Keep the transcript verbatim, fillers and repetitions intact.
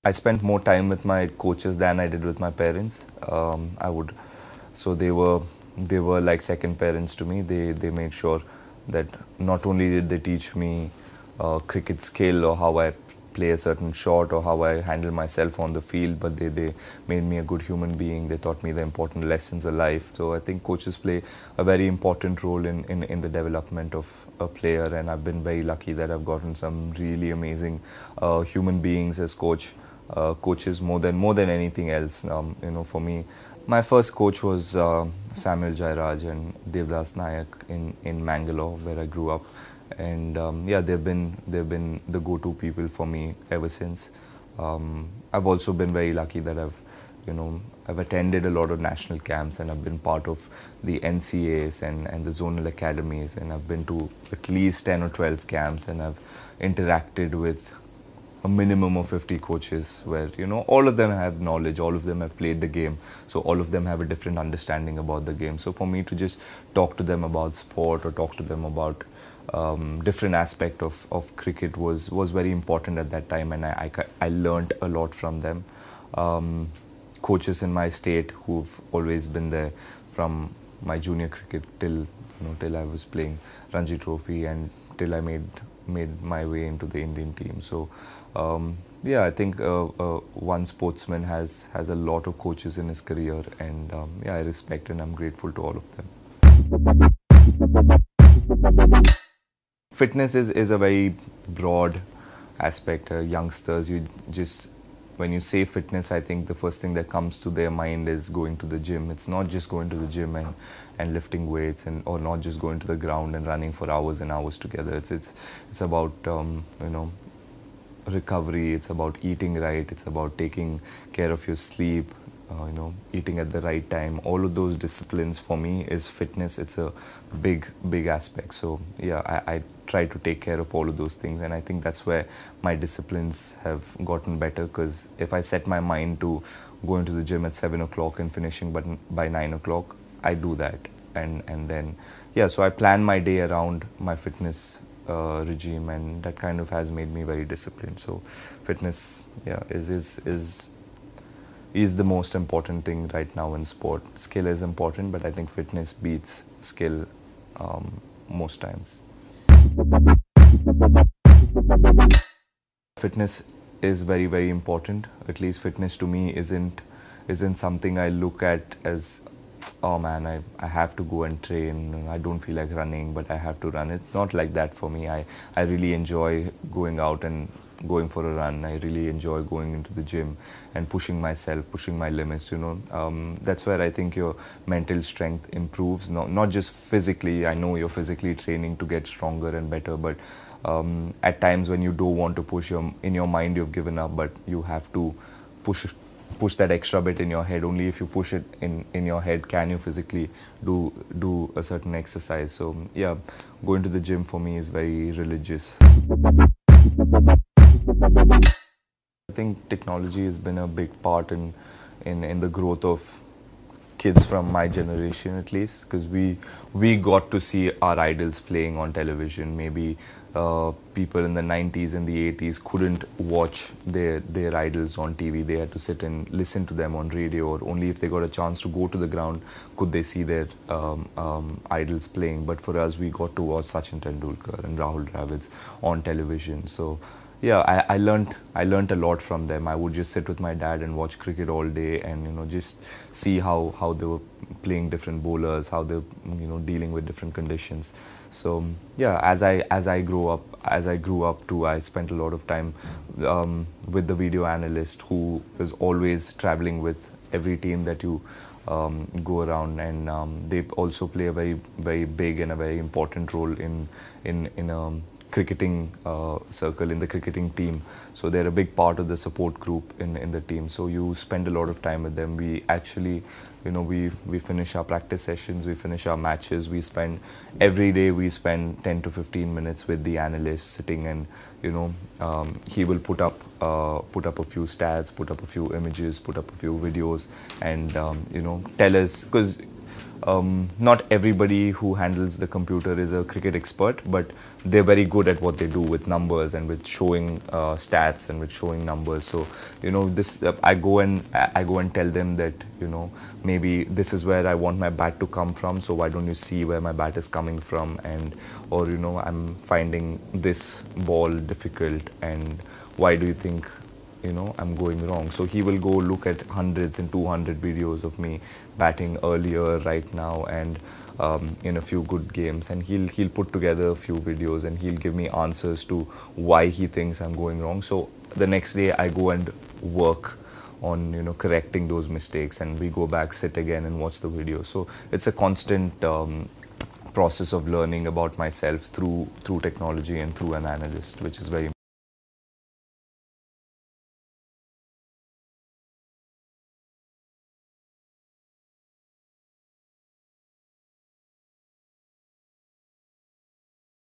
I spent more time with my coaches than I did with my parents. Um, I would, so they were they were like second parents to me. They they made sure that not only did they teach me uh, cricket skill or how I play a certain shot or how I handle myself on the field, but they, they made me a good human being. They taught me the important lessons of life. So I think coaches play a very important role in, in, in the development of a player, and I've been very lucky that I've gotten some really amazing uh, human beings as coach uh, coaches more than more than anything else. Um, you know, for me, my first coach was uh, Samuel Jairaj and Devdas Nayak in in Mangalore, where I grew up, and um, yeah, they've been they've been the go-to people for me ever since. Um, I've also been very lucky that I've you know I've attended a lot of national camps, and I've been part of the N C As and, and the zonal academies, and I've been to at least ten or twelve camps, and I've interacted with a minimum of fifty coaches, where you know all of them have knowledge, all of them have played the game, so all of them have a different understanding about the game. So for me to just talk to them about sport or talk to them about um, different aspect of, of cricket was was very important at that time, and I, I, I learned a lot from them. Um, coaches in my state who've always been there from my junior cricket till you know till I was playing Ranji Trophy and till I made made my way into the Indian team. So um, yeah, I think uh, uh, one sportsman has has a lot of coaches in his career, and um, yeah, I respect and I'm grateful to all of them. Fitness is, is a very broad aspect. Uh, youngsters, you just when you say fitness, I think the first thing that comes to their mind is going to the gym. It's not just going to the gym and, and lifting weights, and or not just going to the ground and running for hours and hours together. It's it's it's about um, you know recovery. It's about eating right. It's about taking care of your sleep. Uh, you know, eating at the right time. All of those disciplines for me is fitness. It's a big, big aspect. So yeah, I, I try to take care of all of those things, and I think that's where my disciplines have gotten better. Because if I set my mind to going to the gym at seven o'clock and finishing but by nine o'clock, I do that, and and then yeah. So I plan my day around my fitness uh, regime, and that kind of has made me very disciplined. So fitness, yeah, is is is is the most important thing right now in sport. Skill is important, but I think fitness beats skill um, most times. Fitness is very, very important. At least fitness to me isn't isn't something I look at as, oh man, I, I have to go and train. I don't feel like running, but I have to run. It's not like that for me. I, I really enjoy going out and going for a run. I really enjoy going into the gym and pushing myself, pushing my limits, you know. Um, that's where I think your mental strength improves, not, not just physically. I know you're physically training to get stronger and better, but um, at times when you don't want to push, your, in your mind you've given up, but you have to push push that extra bit in your head. Only if you push it in, in your head can you physically do, do a certain exercise. So yeah, going to the gym for me is very religious. I think technology has been a big part in, in, in the growth of kids from my generation, at least, because we we got to see our idols playing on television. Maybe uh, people in the nineties and the eighties couldn't watch their their idols on T V. They had to sit and listen to them on radio, or only if they got a chance to go to the ground could they see their um, um, idols playing. But for us, we got to watch Sachin Tendulkar and Rahul Dravid on television. So yeah, I, I learned I learned a lot from them. I would just sit with my dad and watch cricket all day, and you know just see how, how they were playing different bowlers, how they're you know dealing with different conditions. So yeah, as I as I grew up as I grew up too, I spent a lot of time um, with the video analyst who was always traveling with every team that you um, go around, and um, they also play a very very big and a very important role in in in um, cricketing uh, circle, in the cricketing team. So they're a big part of the support group in, in the team. So you spend a lot of time with them. We actually, you know, we, we finish our practice sessions, we finish our matches, we spend, every day we spend ten to fifteen minutes with the analyst sitting, and, you know, um, he will put up, uh, put up a few stats, put up a few images, put up a few videos, and, um, you know, tell us, because um, not everybody who handles the computer is a cricket expert, but they're very good at what they do with numbers and with showing uh, stats and with showing numbers. So you know, this uh, I go and I go and tell them that, you know, maybe this is where I want my bat to come from, so why don't you see where my bat is coming from? And or you know, I'm finding this ball difficult, and why do you think, you know, I'm going wrong? So he will go look at hundreds and two hundred videos of me batting earlier, right now, and um, in a few good games, and he'll he'll put together a few videos and he'll give me answers to why he thinks I'm going wrong. So the next day I go and work on, you know, correcting those mistakes, and we go back, sit again and watch the video. So it's a constant um, process of learning about myself through through technology and through an analyst, which is very